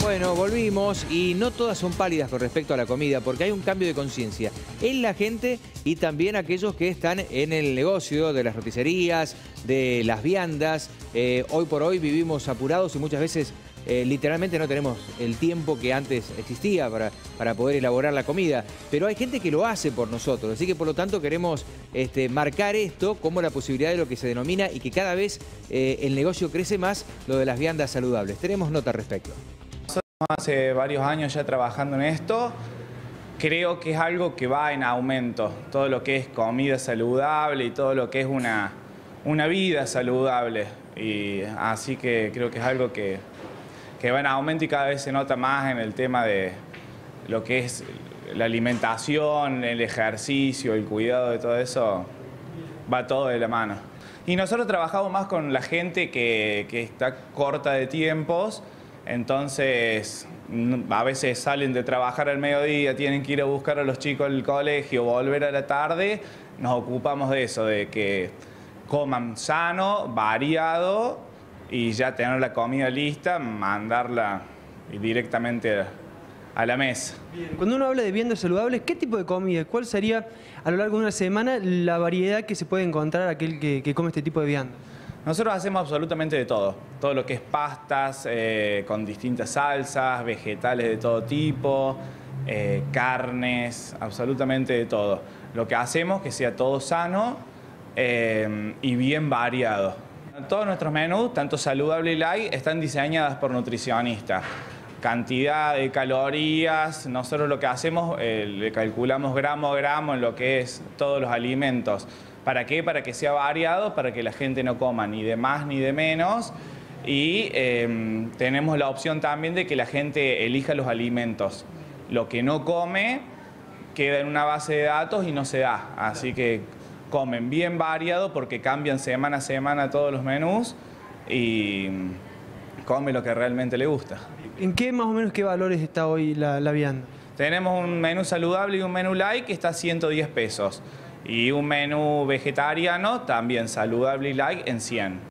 Bueno, volvimos y no todas son pálidas con respecto a la comida porque hay un cambio de conciencia en la gente y también aquellos que están en el negocio de las roticerías, de las viandas. Hoy por hoy vivimos apurados y muchas veces literalmente no tenemos el tiempo que antes existía para poder elaborar la comida. Pero hay gente que lo hace por nosotros, así que por lo tanto queremos marcar esto como la posibilidad de lo que se denomina y que cada vez el negocio crece más, lo de las viandas saludables. Tenemos nota al respecto. Hace varios años ya trabajando en esto, creo que es algo que va en aumento. Todo lo que es comida saludable y todo lo que es una vida saludable. Y así que creo que es algo que va en aumento y cada vez se nota más en el tema de lo que es la alimentación, el ejercicio, el cuidado de todo eso. Va todo de la mano. Y nosotros trabajamos más con la gente que está corta de tiempos. Entonces, a veces salen de trabajar al mediodía, tienen que ir a buscar a los chicos al colegio, volver a la tarde. Nos ocupamos de eso, de que coman sano, variado y ya tener la comida lista, mandarla directamente a la mesa. Bien. Cuando uno habla de viandas saludables, ¿qué tipo de comida? ¿Cuál sería a lo largo de una semana la variedad que se puede encontrar aquel que come este tipo de viandas? Nosotros hacemos absolutamente de todo. Todo lo que es pastas con distintas salsas, vegetales de todo tipo, carnes, absolutamente de todo. Lo que hacemos es que sea todo sano y bien variado. Todos nuestros menús, tanto saludable y light, están diseñados por nutricionistas. Cantidad de calorías, nosotros lo que hacemos, le calculamos gramo a gramo en lo que es todos los alimentos. ¿Para qué? Para que sea variado, para que la gente no coma ni de más ni de menos. Y tenemos la opción también de que la gente elija los alimentos. Lo que no come queda en una base de datos y no se da. Así que comen bien variado porque cambian semana a semana todos los menús y come lo que realmente le gusta. ¿En qué más o menos qué valores está hoy la vianda? Tenemos un menú saludable y un menú light que está a 110 pesos. Y un menú vegetariano, también saludable y light, en 100.